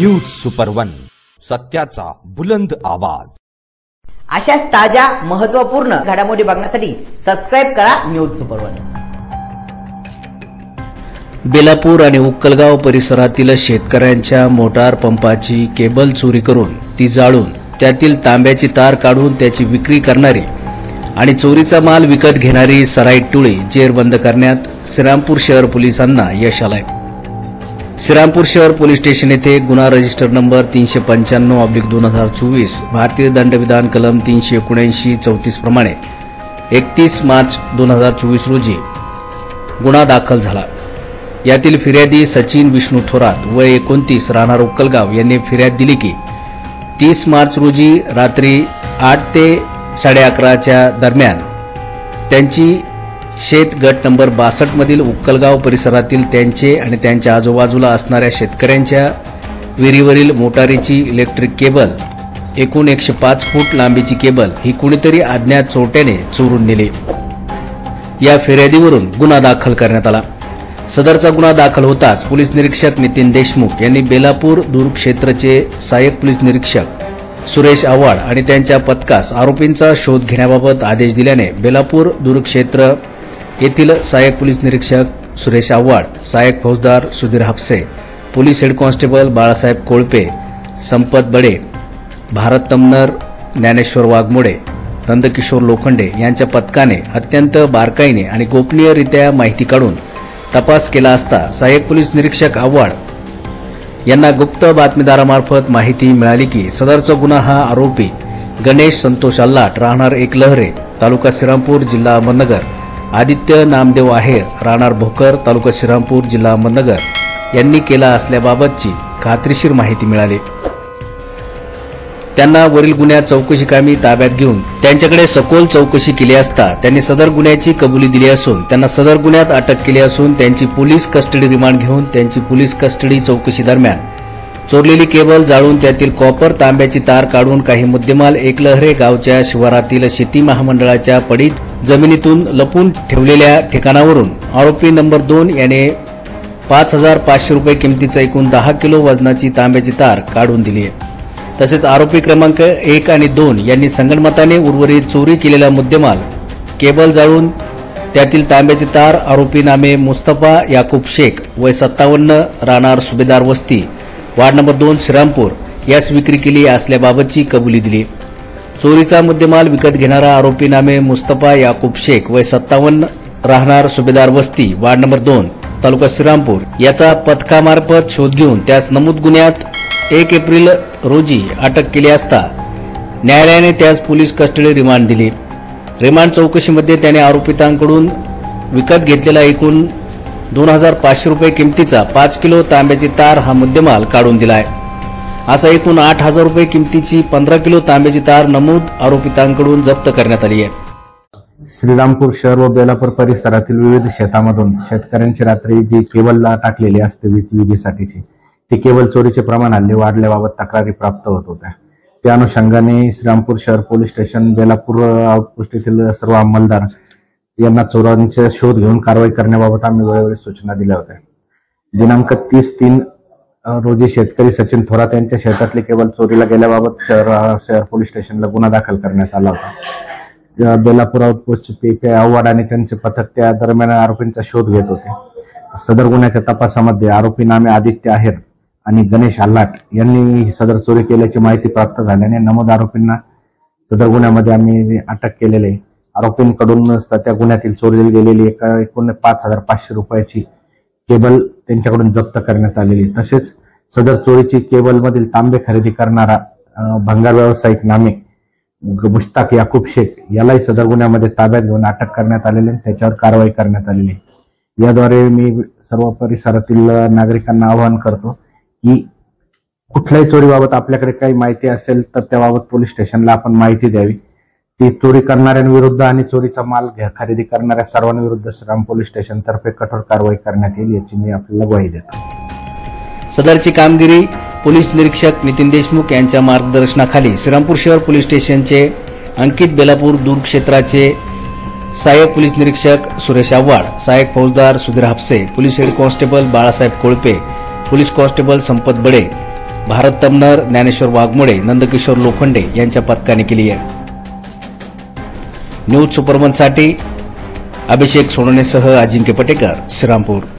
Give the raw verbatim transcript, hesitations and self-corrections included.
News super one, सत्याचा बुलंद आवाज। अशाच ताज्या महत्त्वपूर्ण घडामोडी बघण्यासाठी सबस्क्राइब करा न्यूज सुपर वन। बेलापूर आणि उक्कलगाव परिसरातील शेतकऱ्यांच्या मोटार पंपाची केबल चोरी करून ती जाळून त्यातील तांब्याची तार काढून त्याची विक्री करणारी आणि चोरीचा माल विकत घेणारी सराईट टोळी जेरबंद करण्यात श्रीरामपूर शहर पोलिसांना यश आलंय। श्रीरामपूर शहर पोलीस स्टेशन येथे गुन्हा रजिस्टर नंबर तीनशे पंच्याण्णव ऑब्लिक दोन हजार चोवीस भारतीय दंडविधान कलम तीनशे एकोणऐंशी चौतीस प्रमाणे एकतीस मार्च दोन हजार चोवीस रोजी गुन्हा दाखल झाला। यातील फिर्यादी सचिन विष्णू थोरात वय एकोणतीस राहणार उक्कलगाव यांनी फिर्याद दिली की तीस मार्च रोजी रात्री आठ ते साडे अकराच्या दरम्यान त्यांची शेत गट नंबर बासष्ट मधील उक्कलगाव परिसरातील त्यांचे आणि त्यांच्या आजूबाजूला असणाऱ्या शेतकऱ्यांच्या विहिरीवरील मोटारीची इलेक्ट्रिक केबल एकूण एकशे पाच फूट लांबीची केबल ही कुणीतरी अज्ञात चोरट्याने चोरून नेली। या फिर्यादीवरून गुन्हा दाखल करण्यात आला। सदरचा गुन्हा दाखल होताच पोलीस निरीक्षक नितीन देशमुख यांनी बेलापूर दूर क्षेत्रचे सहाय्यक पोलीस निरीक्षक सुरेश आव्हाड आणि त्यांच्या पथकास आरोपींचा शोध घेण्याबाबत आदेश दिल्याने बेलापूर दूर क्षेत्र येथील सहाय्यक पोलीस निरीक्षक सुरेश आव्हाड, सहाय्यक फौजदार Sudhir Hapse, police head constable Balasaheb Kolpe, Sampat Bade, Bharat Tamnar, Dnyaneshwar Waghmode, Nandkishor Lokhande यांच्या पथकाने अत्यंत बारकाईने आणि गोपनीयरित्या माहिती काढून तपास केला असता सहाय्यक पोलीस निरीक्षक आव्हाड यांना गुप्त बातमीदारामार्फत माहिती मिळाली की सदरचा गुन्हा हा आरोपी गणेश संतोष अल्लाट राहणार एकलहरे तालुका श्रीरामपूर जिल्हा अहमदनगर, आदित्य नामदेव आहेर राहणार भोकर तालुका श्रीरामपूर जिल्हा अहमदनगर यांनी केला असल्याबाबतची खात्रीशीर माहिती मिळाली। त्यांना वरील गुन्ह्यात चौकशी कामी ताब्यात घेऊन त्यांच्याकडे सखोल चौकशी केली असता त्यांनी सदर गुन्ह्याची कबुली दिली असून त्यांना सदर गुन्ह्यात अटक केली असून त्यांची पोलीस कस्टडी रिमांड घेऊन त्यांची पोलीस कस्टडी चौकशी दरम्यान चोरलेली केबल जाळून त्यातील कॉपर तांब्याची तार काढून काही मुद्देमाल एकलहरे गावच्या शिवारातील शेती महामंडळाच्या पडीत जमिनीतून लपून ठेवलेल्या ठिकाणावरून आरोपी नंबर दोन याने पाच हजार पाचशे रुपये किमतीचा एकूण दहा किलो वजनाची तांब्याची तार काढून दिली आहे। तसेच आरोपी क्रमांक एक आणि दोन यांनी संगनमताने उर्वरित चोरी केलेला मुद्देमाल केबल जाळून त्यातील तांब्याची तार आरोपी नामे मुस्तफा याकूब शेख वय सत्तावन्न राहणार सुभेदार वस्ती वार्ड नंबर दोन श्रीरामपूर यास विक्री केली असल्याबाबतची कबुली दिली। चोरीचा मुद्देमाल विकत घेणारा आरोपी नामे मुस्तफा याकूब शेख वय सत्तावन्न राहणार सुभेदार वस्ती वार्ड नंबर दोन तालुका श्रीरामपूर याचा पथकामार्फत शोध घेऊन त्यास नमूद गुन्ह्यात एक एप्रिल रोजी अटक केली असता न्यायालयाने त्यास पोलीस कस्टडी रिमांड दिली। रिमांड चौकशीमध्ये त्याने आरोपितांकडून विकत घेतलेला एकूण दोन हजार पाचशे रुपये किमतीचा पाच किलो तांब्याची तार हा मुद्देमाल काढून दिलाय। असा एकूण आठ हजार रुपये किमतीची पंधरा किलो तांब्याची तार नमूद आरोपितांकडून जप्त करण्यात आली आहे। श्रीरामपूर शहर व बेलापूर परिसरातील विविध शेतामधून शेतकऱ्यांची रात्री जी केबलला टाकलेली असते वीज विजेसाठीची ती केबल चोरीचे प्रमाण हल्ली वाढल्याबाबत तक्रारी प्राप्त होत होत्या। त्या अनुषंगाने श्रीरामपूर शहर पोलीस स्टेशन बेलापूर आउटपोस्ट येथील सर्व अंमलदार यांना चोरांचा शोध घेऊन कारवाई करण्याबाबत आम्ही वेळोवेळी सूचना दिल्या होत्या। दिनांक तीस तीन रोजी शेतकरी सचिन थोरात यांच्या शेतातली केबल चोरीला गेल्याबाबत शहर शहर पोलीस स्टेशनला गुन्हा दाखल करण्यात आला होता। बेलापूर आउटपोस्टचे पी पी आव्हाड आणि त्यांचे पथक त्या दरम्यान आरोपींचा शोध घेत होते। सदर गुन्ह्याच्या तपासामध्ये आरोपी नामे आदित्य आहेर आणि गणेश अल्लाट यांनी सदर चोरी केल्याची माहिती प्राप्त झाल्याने नमूद आरोपींना सदर गुन्ह्यामध्ये आम्ही अटक केलेली आहे। आरोपींकडून त्या गुन्ह्यातील चोरी गेलेली एका एकूण पाच हजार पाचशे रुपयाची केबल त्यांच्याकडून जप्त करण्यात आलेली। तसेच सदर चोरीची केबल मधील तांबे खरेदी करणारा भंगार व्यावसायिक नामे मुश्ताक याकूब शेख यालाही सदर गुन्ह्यामध्ये ताब्यात घेऊन अटक करण्यात आलेली आणि त्याच्यावर कारवाई करण्यात आलेली। याद्वारे मी सर्व परिसरातील नागरिकांना आवाहन करतो की कुठल्याही चोरीबाबत आपल्याकडे काही माहिती असेल तर त्याबाबत पोलीस स्टेशनला आपण माहिती द्यावी। ती चोरी करणाऱ्यांविरुद्ध आणि चोरीचा माल खरेदी करणाऱ्या सर्वांविरुद्ध श्रीराम पोलीस स्टेशन तर्फे कठोर कारवाई करण्यात येईल याची मी आपल्याला ग्वाही देतो। सदरची कामगिरी पोलीस निरीक्षक नितीन देशमुख यांच्या मार्गदर्शनाखाली श्रीरामपूर शहर पोलीस स्टेशनचे अंकित बेलापूर दूर क्षेत्राचे सहाय्यक पोलीस निरीक्षक सुरेश आव्हाड, सहाय्यक फौजदार Sudhir Hapse, police head constable Balasaheb Kolpe, police constable Sampat Bade, Bharat Tamnar, Dnyaneshwar Waghmode, Nandkishor Lokhande यांच्या पथकाने केली आहे. न्यूज सुपरवनसाठी अभिषेक सोनवणेसह अजिंक्य पटेकर, श्रीरामपूर.